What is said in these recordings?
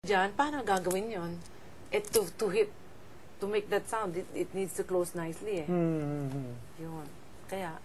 Diyan, paano gagawin yon? To make that sound, it needs to close nicely eh. Yun. Kaya,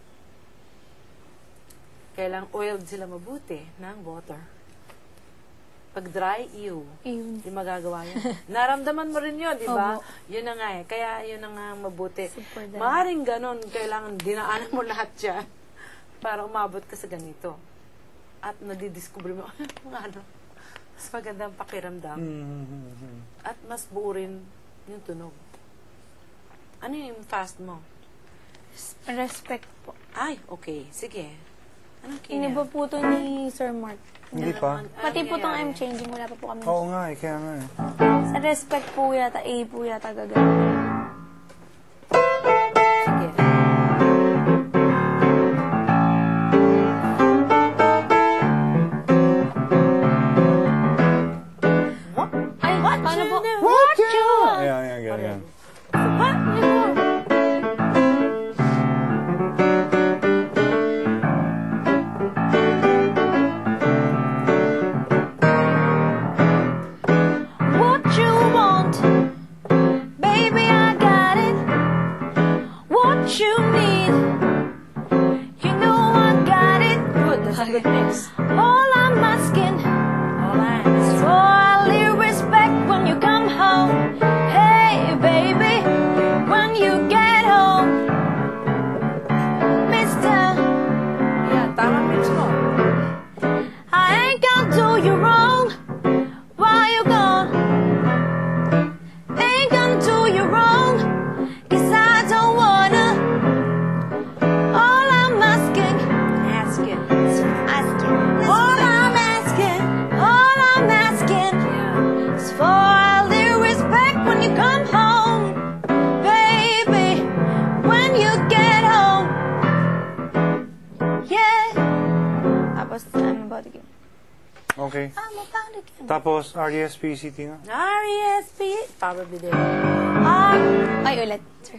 kailang oiled sila mabuti ng water. Pag dry, hindi magagawa yun. Naramdaman mo rin yun, di ba? Yun na nga eh. Kaya yun na nga mabuti. Maaaring ganon, kailangan dinaanan mo lahat yan para umabot ka sa ganito. At nadidiscover mo, ano, mas magandang pakiramdam. At mas buo rin yung tunog. Ano yung fast mo? Respect po. Ay, okay. Sige. Anong kanya? Iniba po ito ni Sir Mark. Hindi pa. Pati po itong I'm changing. Wala pa po kami. Oo nga eh, kaya nga eh. Sa respect po yata, A po yata gagawin. Sige. Ay, paano po? What you? Ayan, ganyan. What you? What you want? Baby, I got it. What you need? You know I got it. Good. That's a good mix. All I'm asking is for a little respect when you come home. Hey, baby, when you get home. Mister, Yeah, tama mix mo. I ain't gonna do you wrong. Why you gone? Ain't gonna do you wrong, 'cause I don't wanna. All I'm asking. All I'm asking is for a little respect when you come home, baby. When you get home, yeah. Tapos I'm about to give. Okay. I'm about to give. Tapos, R-E-S-P-E-C-T nga. R-E-S-P. Probably there. Ay, ulit, sir.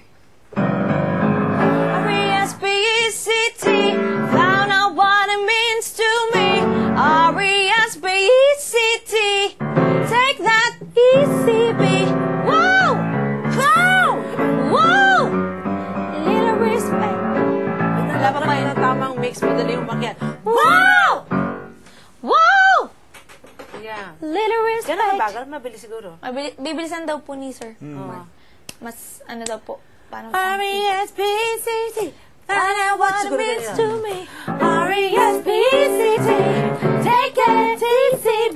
R-E-S-P-E-C-T. Found out what it means to me. R-E-S-P-E-C-T. Take that E-C-B. Whoa! Whoa! Whoa! Little respect. Wala pa kayo na tamang mix. Madali umakyat. Wow! Wow! Yeah. Little respect. Ganun bagal? Mabilis siguro. Bibilisan daw po ni sir. Oo. Mas, ano daw po. Parang R-E-S-P-E-C-T. Find out what it Siguro means ganyan. to me. R-E-S-P-E-C-T. Take that T-C-B.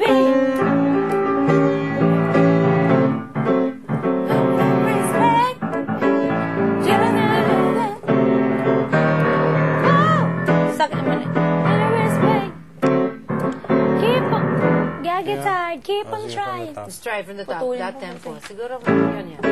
Respect. Wow! Sakit naman eh. Little respect. Keep on. Get tired. Keep on sige, trying. from the top. Let's try from the top. Putulin That po tempo. kasi. Siguro yun yan.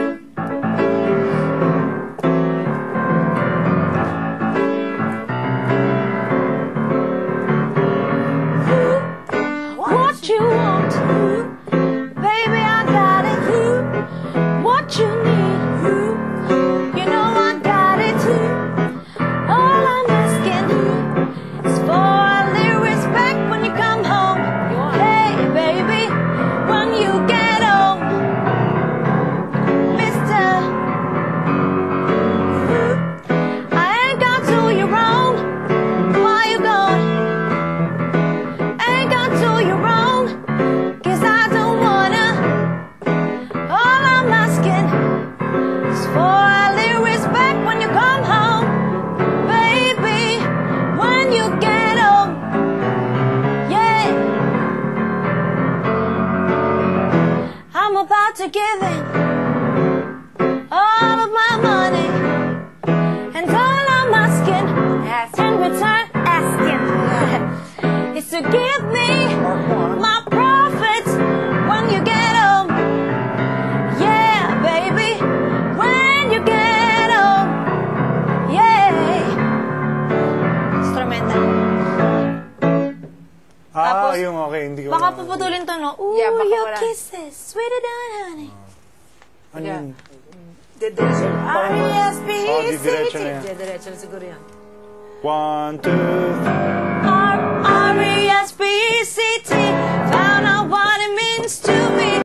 What you want, baby, I got it. What you need, you know I got it. All I'm asking is for a little respect when you come home. Hey, baby, when you get home, Mister, I ain't gonna do you wrong. Why you gone? Ain't gonna do you wrong, 'cause I don't wanna. All I'm asking is for a little respect when you come home, baby. When you get home, yeah. I'm about to give in all of my money, and all I'm asking in return, is to give me my profits when you get home. Yeah, baby, when you get home. Yeah. Instrumental. Tapos, Yung okay, hindi ko. Baka puputulin to, no? Ooh, Yeah, baka your wala. kisses, sweeter than honey. Ano Yeah. yun? Didiretso. R-E-S-P-E-C-T. didiretso na yan. Didiretso na siguro yan. 1, 2, 3. R-E-S-P-E-C-T. Found out what it means to me.